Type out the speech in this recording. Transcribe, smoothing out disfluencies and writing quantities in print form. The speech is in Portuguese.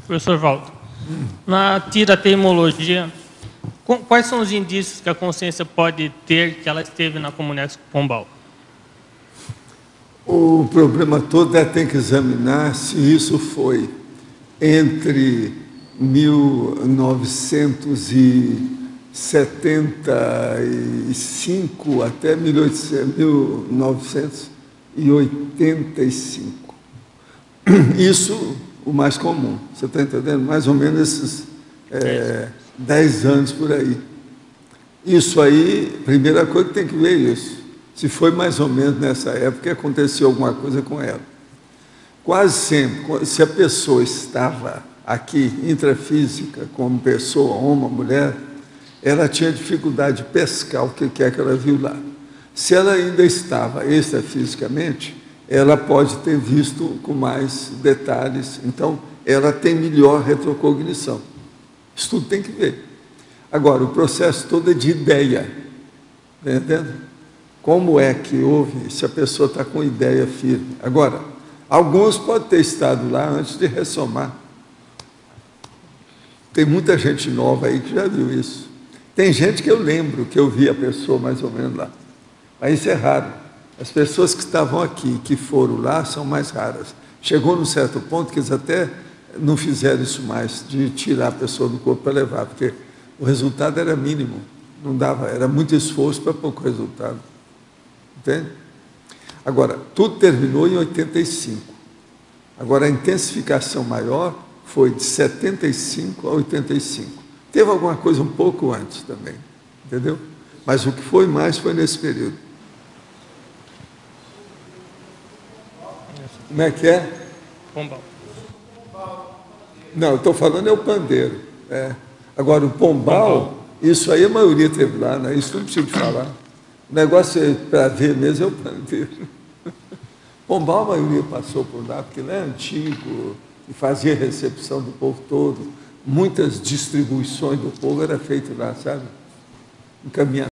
Professor Walter, na tira teimologia, quais são os indícios que a consciência pode ter que ela esteve na Comunex Pombal? O problema todo é ter que examinar se isso foi entre 1975 até 1985. Isso, o mais comum, você está entendendo? Mais ou menos esses 10 anos por aí. Isso aí, primeira coisa que tem que ver isso. Se foi mais ou menos nessa época que aconteceu alguma coisa com ela. Quase sempre, se a pessoa estava aqui, intrafísica, como pessoa, homem, mulher, ela tinha dificuldade de pescar o que é que ela viu lá. Se ela ainda estava extrafisicamente, ela pode ter visto com mais detalhes, então ela tem melhor retrocognição. Isso tudo tem que ver. Agora, o processo todo é de ideia, está entendendo? Como é que houve, se a pessoa está com ideia firme. Agora, alguns podem ter estado lá antes de ressomar. Tem muita gente nova aí que já viu isso. Tem gente que eu lembro que eu vi a pessoa mais ou menos lá. Mas isso é raro. As pessoas que estavam aqui, que foram lá, são mais raras. Chegou num certo ponto que eles até não fizeram isso mais, de tirar a pessoa do corpo para levar, porque o resultado era mínimo. Não dava, era muito esforço para pouco resultado. Entende? Agora, tudo terminou em 85. Agora, a intensificação maior foi de 75 a 85. Teve alguma coisa um pouco antes também, entendeu? Mas o que foi mais foi nesse período. Como é que é? Pombal. Não, eu estou falando é o pandeiro. Agora, o pombal, isso aí a maioria teve lá, né? Isso não precisa de falar. O negócio para ver mesmo é o pandeiro. Pombal, a maioria passou por lá, porque ele é antigo e fazia recepção do povo todo. Muitas distribuições do povo eram feitas lá, sabe? Encaminhar.